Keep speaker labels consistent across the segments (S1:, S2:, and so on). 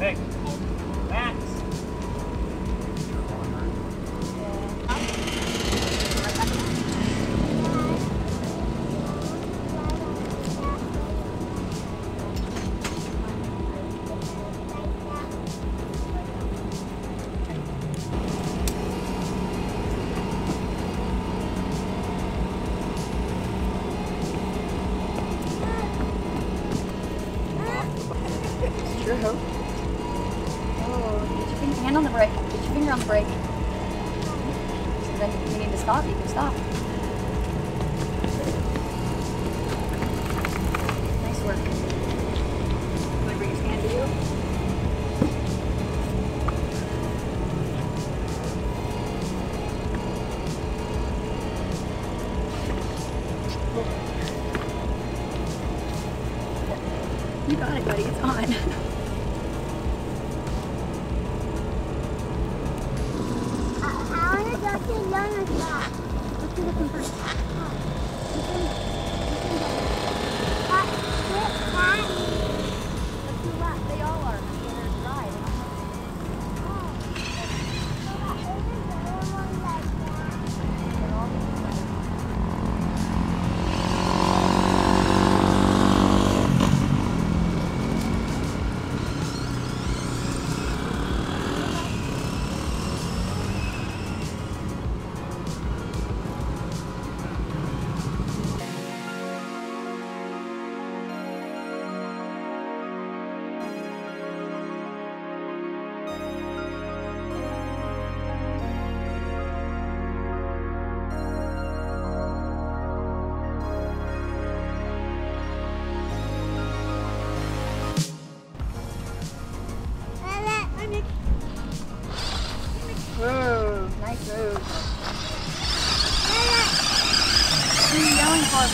S1: Okay. Max.
S2: True. Oh, get your hand on the brake. Get your finger on the brake. So then if you need to stop, you can stop. Nice work. Want to bring his hand to you? You got it, buddy. It's on. They all are. They're dry. Whoa, nice move. What are you yelling for?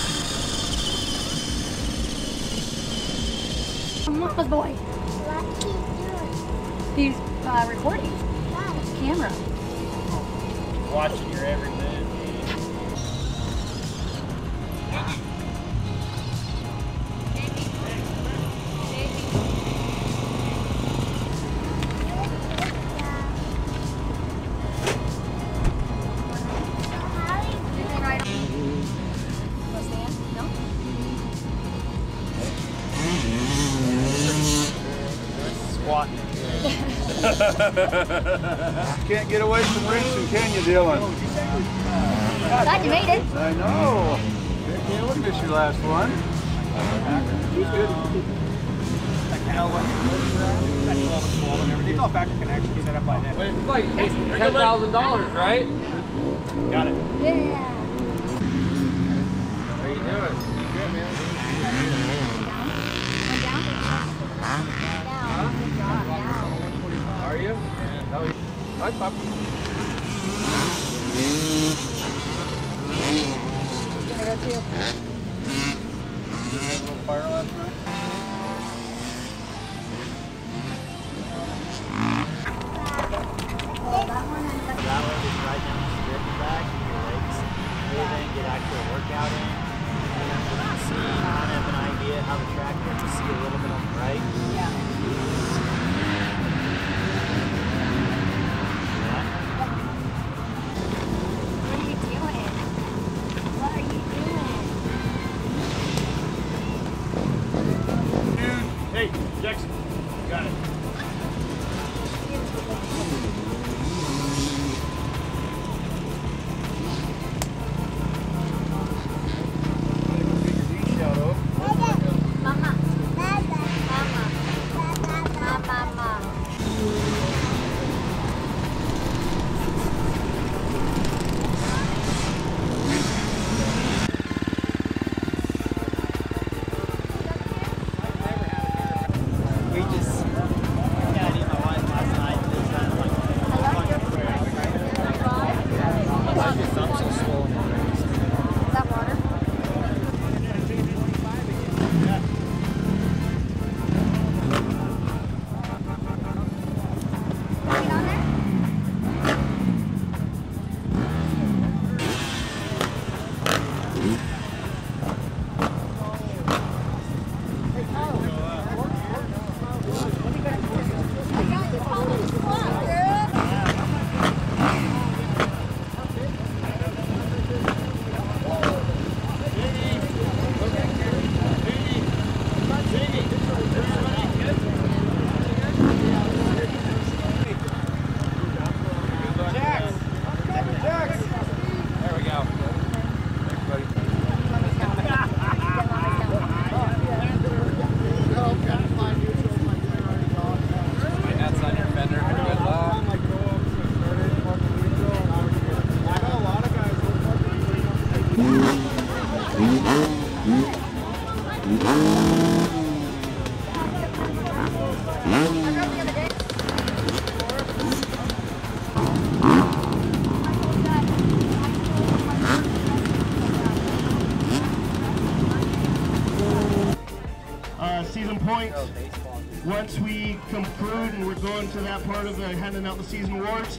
S2: Mama's boy.
S3: What's he doing?
S2: He's recording. It's a camera.
S1: Watching your every move.
S4: Can't get away from rinsing, can you, Dylan?
S2: Glad you made it.
S4: I know. Yeah, we'll miss your last one. She's good.
S1: It's all factor connection set up by them.
S5: It's like $10,000, right?
S1: Got it.
S2: Yeah.
S5: How you doing? Good, man. Are you? Yeah. Hi, Pop.
S2: Gonna go too.
S4: A little fire last night?
S2: That one and the
S6: That way, just right down the strip back, your legs moving, get actual workout in. And then you can see kind of an idea how the track works. You see a little bit on the right.
S2: yeah. What are you doing? What are you doing?
S1: Hey, Jackson. Got it.
S2: Mama.
S7: Season points. Once we conclude and we're going to that part of the handing out the season awards.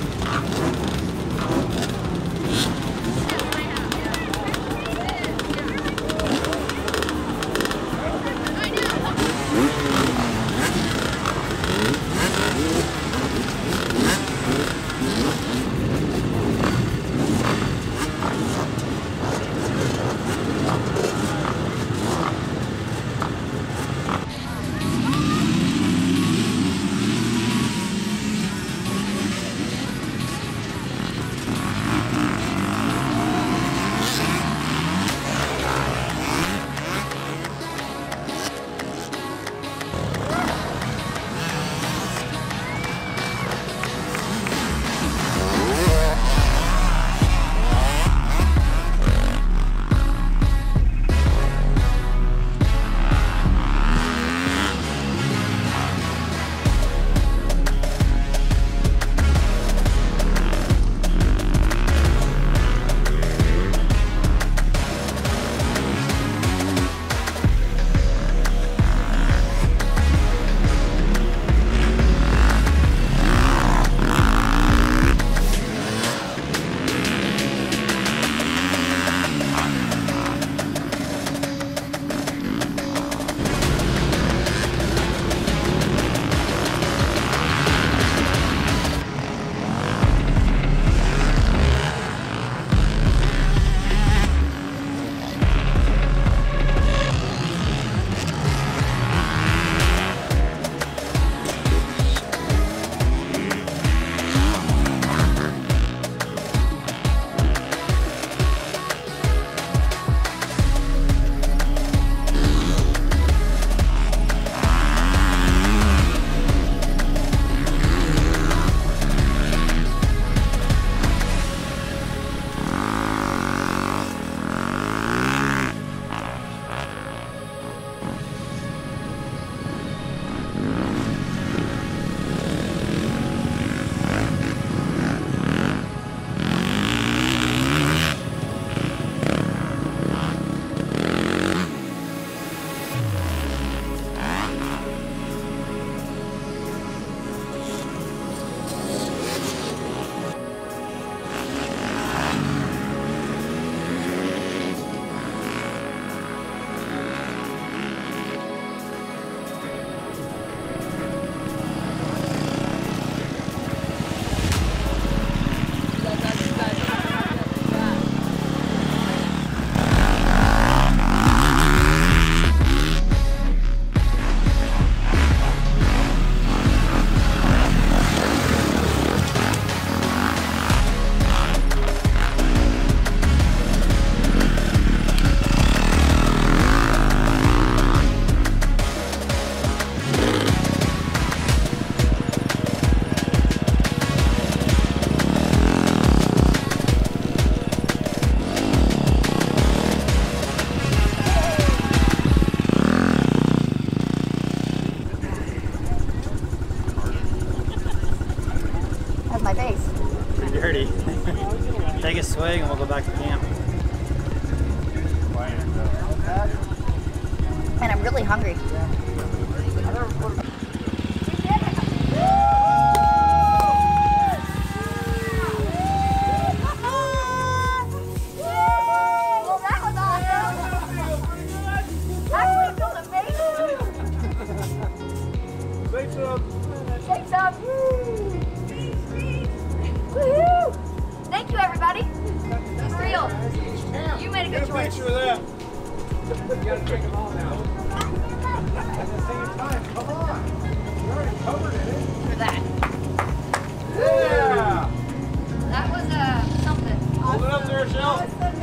S6: Take a swig and we'll go back to camp.
S2: Man, I'm really hungry. Well, that was awesome. Actually, it feels amazing.
S5: Shake some.
S2: Shake some. Woohoo! Thank you, everybody. For real. You made a good choice.
S5: Picture of that. You gotta drink them all now. At the same time, come on. You already covered it.
S2: For that.
S5: Yeah.
S2: That was something.
S5: Hold it up there, Shell.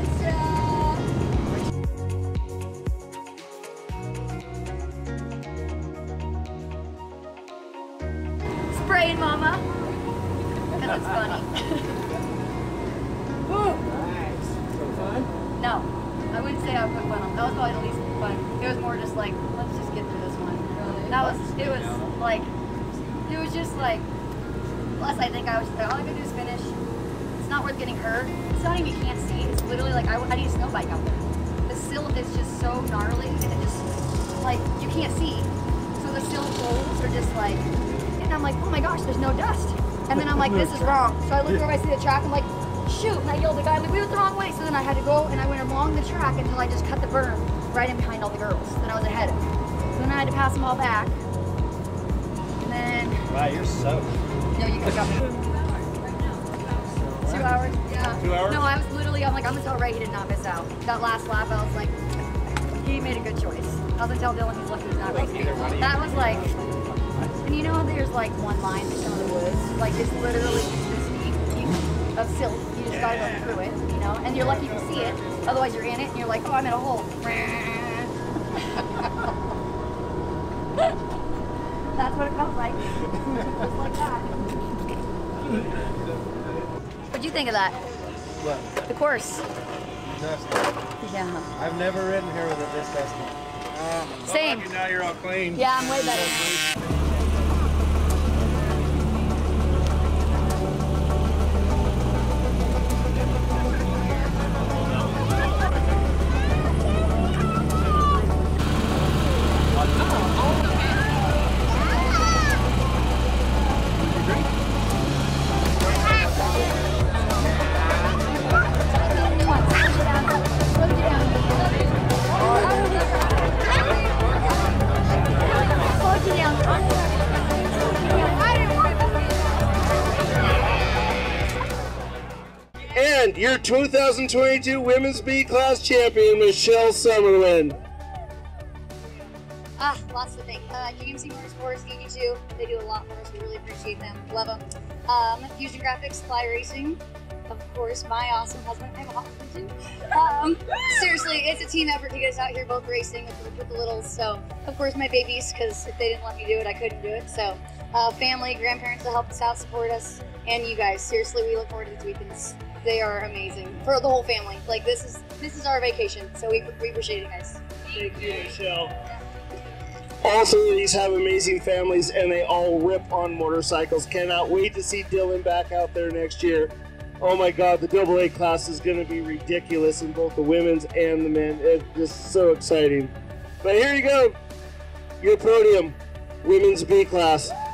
S2: Spraying, Mama. That looks funny.
S5: Nice. So fun?
S2: No, I wouldn't say I put fun on. That was probably the least fun. It was more just like, let's just get through this one. That was, it was like, it was just like, plus I think I was, all I could do is finish. It's not worth getting hurt. It's not even you can't see. It's literally like, I need a snow bike out there. The sill is just so gnarly and it just, like, you can't see. So the sill folds are just like, and I'm like, oh my gosh, there's no dust. And then I'm like, this is wrong. So I look over, I see the track, I'm like, shoot, and I yelled at the guy, I'm like, we went the wrong way. So then I had to go and I went along the track until I just cut the berm right in behind all the girls that I was ahead of. So then I had to pass them all back. And then...
S6: Wow, you're soaked.
S2: No, you could got me. 2 hours? Yeah.
S1: 2 hours?
S2: No, I was literally, I'm like, I'm gonna tell Ray he did not miss out. That last lap, I was like, he made a good choice. I was gonna tell Dylan he's lucky he's not racing. That was like, and you know how there's like one line in some of the woods? Like it's literally this deep of silt. You just gotta go through it, you know? And you're lucky to see it. Otherwise you're in it and you're like, oh, I'm in a hole. That's what it felt like. Just like that. What'd you think of that?
S4: What?
S2: The course.
S4: Dusty.
S2: Yeah.
S4: I've never ridden here with it this dusty.
S2: Same.
S1: Now you're all clean.
S2: Yeah, I'm way better.
S7: And your 2022 Women's B Class Champion, Michelle Summerlin.
S2: Lots to thank. GMC Motorsports, ED2, they do a lot for us. We really appreciate them. Love them. Fusion Graphics, Fly Racing, of course, my awesome husband. I have a husband too. Seriously, it's a team effort to get us out here both racing with the littles. So, of course, my babies, because if they didn't let me do it, I couldn't do it. So, family, grandparents that help us out, support us, and you guys. Seriously, we look forward to these weekends. They are amazing for the whole family. Like this is our vacation, so we appreciate it, guys.
S7: Thank you, Michelle. All three of these have amazing families, and they all rip on motorcycles. Cannot wait to see Dylan back out there next year. Oh my God, the AA class is going to be ridiculous in both the women's and the men. It's just so exciting. But here you go, your podium, Women's B class.